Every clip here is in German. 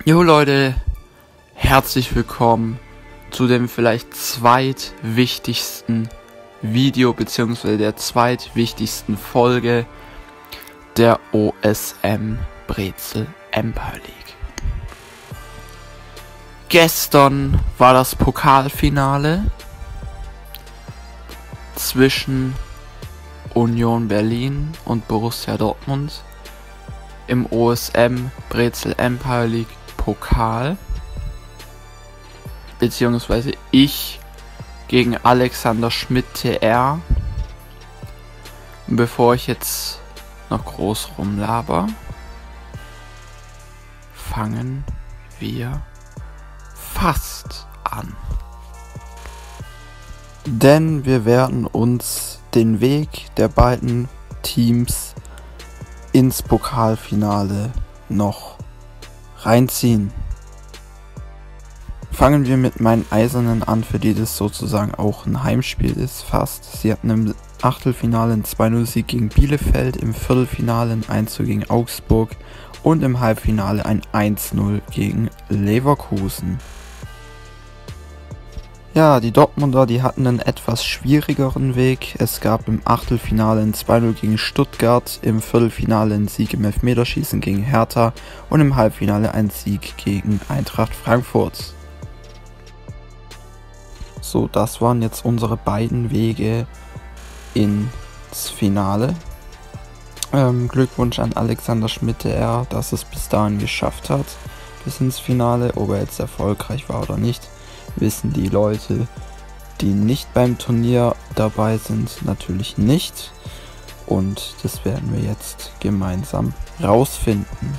Jo Leute, herzlich willkommen zu dem vielleicht zweitwichtigsten Video bzw. der zweitwichtigsten Folge der OSM Brezel Empire League. Gestern war das Pokalfinale zwischen Union Berlin und Borussia Dortmund im OSM Brezel Empire League Pokal, beziehungsweise ich gegen Alexander Schmidt TR. Bevor ich jetzt noch groß rumlaber, fangen wir fast an. Denn wir werden uns den Weg der beiden Teams ins Pokalfinale noch reinziehen. Fangen wir mit meinen Eisernen an, für die das sozusagen auch ein Heimspiel ist, fast. Sie hatten im Achtelfinale einen 2-0-Sieg gegen Bielefeld, im Viertelfinale ein 1-0 gegen Augsburg und im Halbfinale ein 1-0 gegen Leverkusen. Ja, die Dortmunder, die hatten einen etwas schwierigeren Weg. Es gab im Achtelfinale ein 2-0 gegen Stuttgart, im Viertelfinale ein Sieg im Elfmeterschießen gegen Hertha und im Halbfinale ein Sieg gegen Eintracht Frankfurt. So, das waren jetzt unsere beiden Wege ins Finale. Glückwunsch an Alexander Schmidt, dass es bis dahin geschafft hat, bis ins Finale. Ob er jetzt erfolgreich war oder nicht, wissen die Leute, die nicht beim Turnier dabei sind, natürlich nicht. Und das werden wir jetzt gemeinsam rausfinden.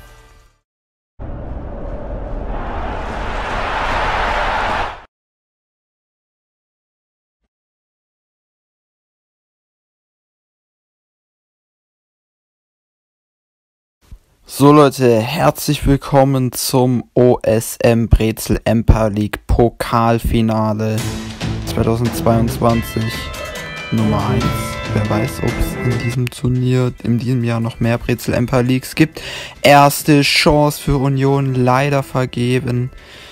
So Leute, herzlich willkommen zum OSM Brezel Empire League Pokalfinale 2022 Nummer 1. Wer weiß, ob es in diesem Turnier, in diesem Jahr noch mehr Brezel Empire Leagues gibt. Erste Chance für Union, leider vergeben.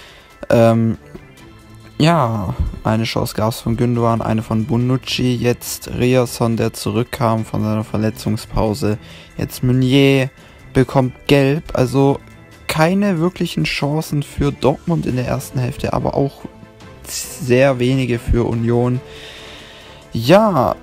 Ja, eine Chance gab es von Gündogan, eine von Bonucci, jetzt Riasson, der zurückkam von seiner Verletzungspause, jetzt Meunier bekommt gelb, also keine wirklichen Chancen für Dortmund in der ersten Hälfte, aber auch sehr wenige für Union. Ja,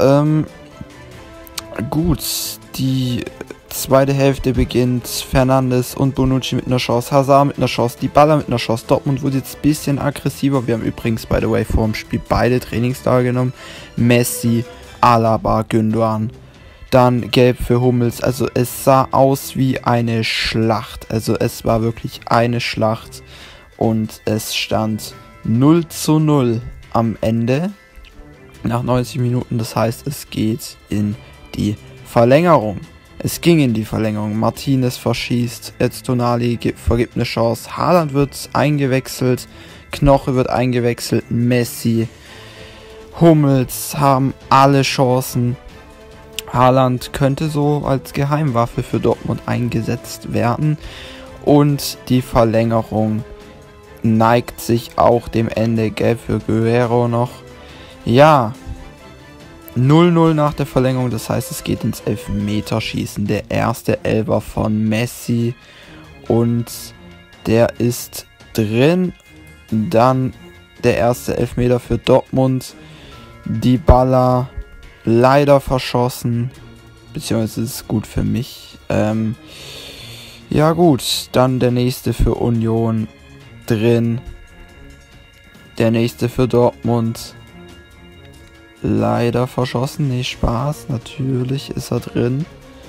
gut, die zweite Hälfte beginnt, Fernandes und Bonucci mit einer Chance, Hazard mit einer Chance, Dybala mit einer Chance, Dortmund wurde jetzt ein bisschen aggressiver, wir haben übrigens, by the way, vor dem Spiel beide Trainingstage genommen, Messi, Alaba, Gündogan. Dann gelb für Hummels, also es sah aus wie eine Schlacht, also es war wirklich eine Schlacht und es stand 0:0 am Ende nach 90 Minuten, das heißt es geht in die Verlängerung. Es ging in die Verlängerung, Martinez verschießt, jetzt Tonali vergibt eine Chance, Haaland wird eingewechselt, Knoche wird eingewechselt, Messi, Hummels haben alle Chancen. Haaland könnte so als Geheimwaffe für Dortmund eingesetzt werden und die Verlängerung neigt sich auch dem Ende, gelb für Guerrero noch. Ja, 0:0 nach der Verlängerung, das heißt es geht ins Elfmeterschießen, der erste Elfer von Messi und der ist drin, dann der erste Elfmeter für Dortmund, Dybala leider verschossen, beziehungsweise ist es gut für mich. Ja gut, dann der nächste für Union drin, der nächste für Dortmund leider verschossen, nee, Spaß, natürlich ist er drin.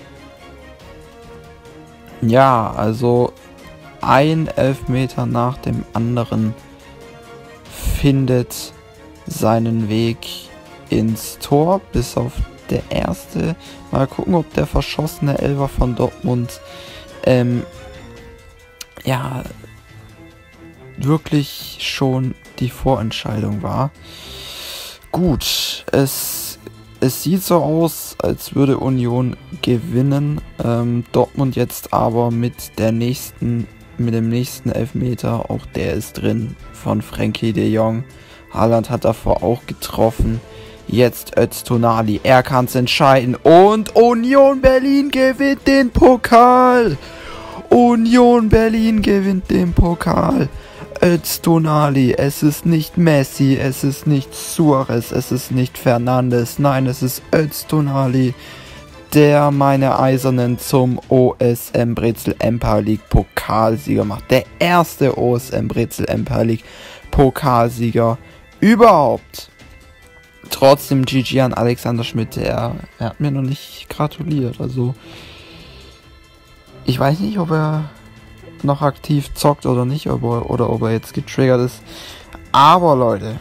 Ja, also ein Elfmeter nach dem anderen findet seinen Weg ins Tor, bis auf der erste. Mal gucken, ob der verschossene Elfer von Dortmund ja wirklich schon die Vorentscheidung war. Gut, es sieht so aus, als würde Union gewinnen. Dortmund jetzt aber mit der nächsten mit dem nächsten Elfmeter. Auch der ist drin von Frenkie de Jong. Haaland hat davor auch getroffen. Jetzt Öztunali, er kann es entscheiden. Und Union Berlin gewinnt den Pokal. Union Berlin gewinnt den Pokal. Öztunali, es ist nicht Messi, es ist nicht Suarez, es ist nicht Fernandes. Nein, es ist Öztunali, der meine Eisernen zum OSM Brezel Empire League Pokalsieger macht. Der erste OSM Brezel Empire League Pokalsieger überhaupt. Trotzdem GG an Alexander Schmidt, er hat mir noch nicht gratuliert. Also ich weiß nicht, ob er noch aktiv zockt oder nicht, oder ob er jetzt getriggert ist. Aber Leute,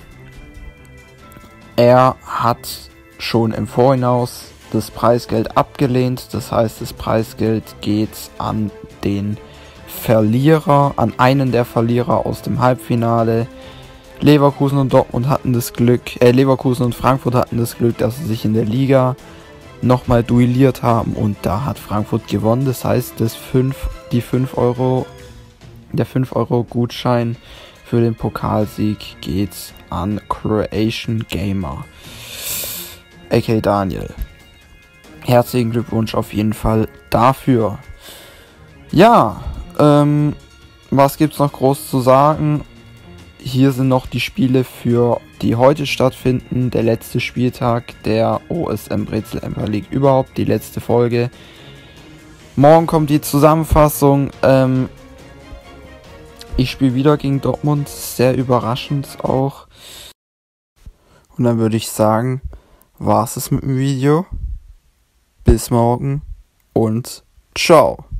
er hat schon im Vorhinaus das Preisgeld abgelehnt. Das heißt, das Preisgeld geht an den Verlierer, an einen der Verlierer aus dem Halbfinale. Leverkusen und Dortmund hatten das Glück, Leverkusen und Frankfurt hatten das Glück, dass sie sich in der Liga nochmal duelliert haben und da hat Frankfurt gewonnen. Das heißt, der 5 Euro Gutschein für den Pokalsieg geht an Croatian Gamer, aka Daniel. Herzlichen Glückwunsch auf jeden Fall dafür. Ja, was gibt's noch groß zu sagen? Hier sind noch die Spiele für die heute stattfinden. Der letzte Spieltag der OSM Brezel Empire League überhaupt. Die letzte Folge. Morgen kommt die Zusammenfassung. Ich spiele wieder gegen Dortmund. Sehr überraschend auch. Und dann würde ich sagen, war's es mit dem Video. Bis morgen und ciao.